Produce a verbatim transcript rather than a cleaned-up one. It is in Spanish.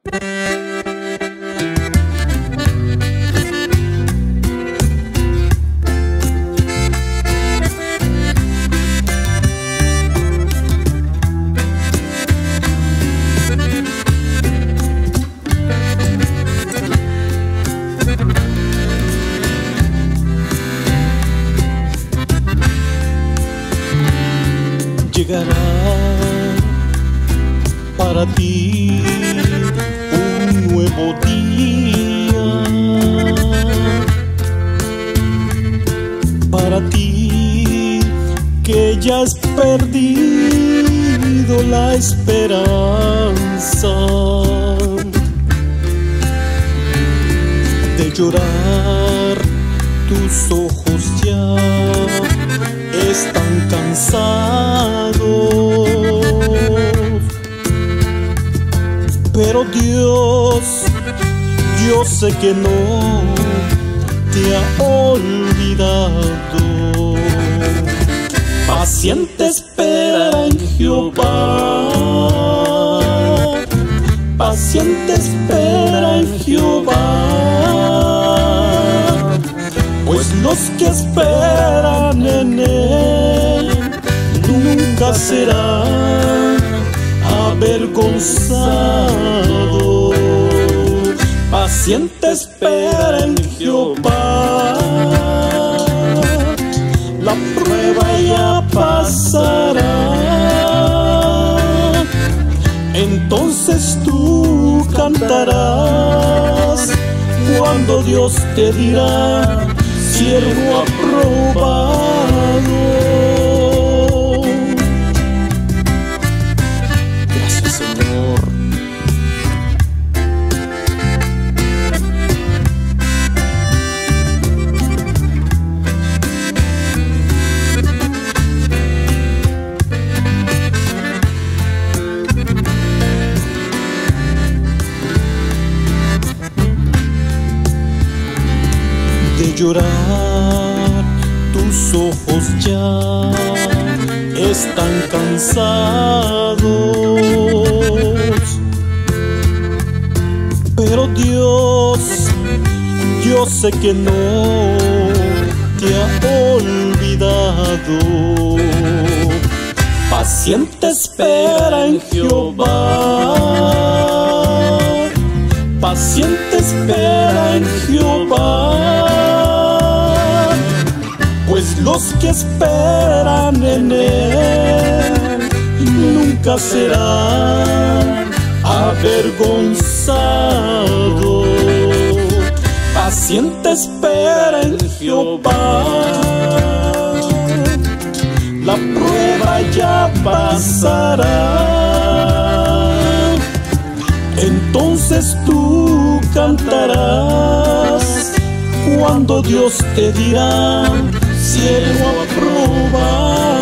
Llegará para ti un nuevo día, para ti que ya has perdido la esperanza de llorar. Tus ojos ya están cansados, pero Dios, yo sé que no te ha olvidado. Paciente espera en Jehová, paciente espera en Jehová, pues los que esperan en Él nunca serán avergonzados. Paciente espera en Jehová, la prueba ya pasará, entonces tú cantarás cuando Dios te dirá: siervo aprobado. Gracias, Señor. De llorar, tus ojos ya están cansados, pero Dios, yo sé que no te ha olvidado. Paciente espera en Jehová, paciente espera en Jehová, pues los que esperan en Él nunca serán avergonzados. Paciente espera en Jehová, la prueba ya pasará, entonces tú cantarás cuando Dios te dirá: siervo aprobado.